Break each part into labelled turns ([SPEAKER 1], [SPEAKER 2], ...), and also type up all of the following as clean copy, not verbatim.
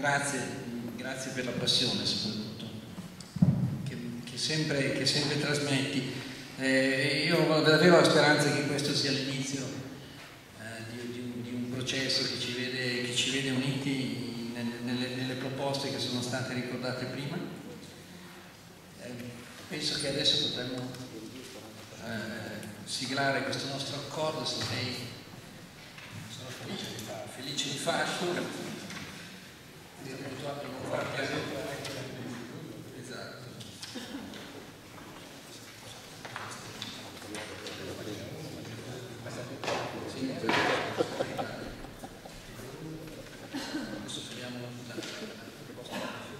[SPEAKER 1] grazie per la passione soprattutto che sempre trasmetti. Io avevo la speranza che questo sia l'inizio di un processo che ci vede uniti nelle proposte che sono state ricordate prima. Penso che adesso potremmo siglare questo nostro accordo, se sei... Sono felice di farlo. Esatto. Sì. Adesso togliamo la proposta.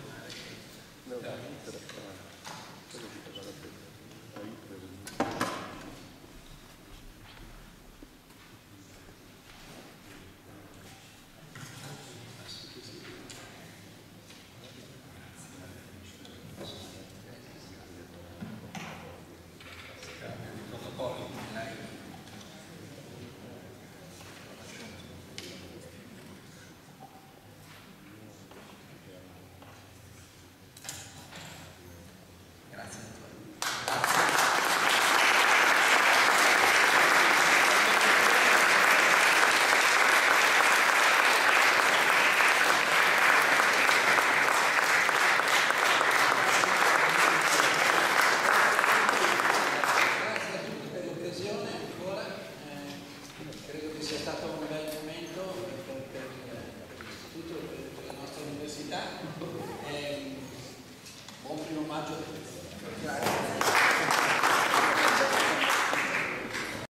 [SPEAKER 1] Sia stato un bel momento per l'istituto, per la nostra università. Buon 1° maggio a tutti. Grazie.